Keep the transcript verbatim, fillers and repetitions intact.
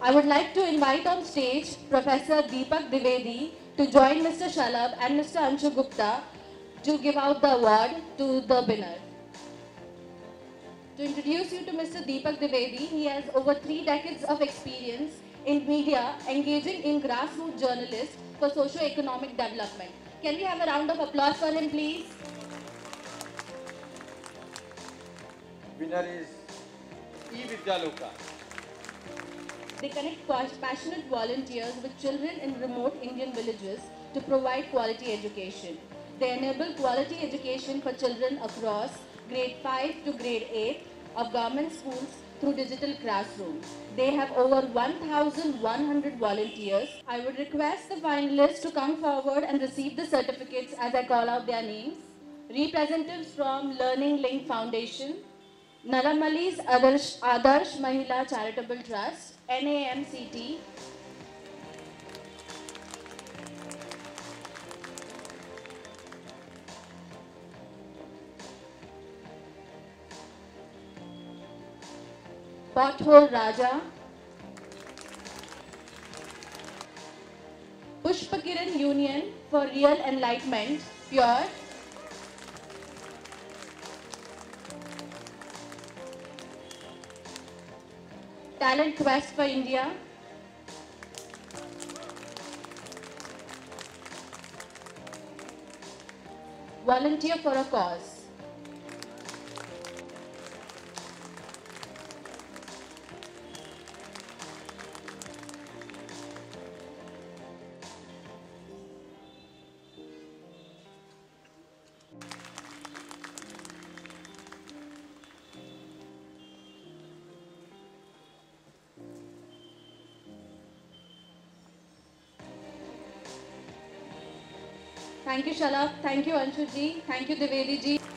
I would like to invite on stage Professor Deepak Dwivedi to join Mister Shalabh and Mister Anshu Gupta to give out the award to the winner. To introduce you to Mister Deepak Dwivedi, he has over three decades of experience in media, engaging in grassroots journalists for socio-economic development. Can we have a round of applause for him, please? Winner is E. Vidyaluka. They connect passionate volunteers with children in remote Indian villages to provide quality education. They enable quality education for children across grade five to grade eight of government schools through digital classrooms. They have over one thousand one hundred volunteers. I would request the finalists to come forward and receive the certificates as I call out their names. Representatives from Learning Link Foundation, Naramali's Adarsh, Adarsh Mahila Charitable Trust, N A M C T, Pothole Raja, Pushpakiran Union for Real Enlightenment, Pure, Talent Quest for India, Volunteer for a Cause. Thank you, Shalabh. Thank you, Anshu ji. Thank you, Dwivedi ji.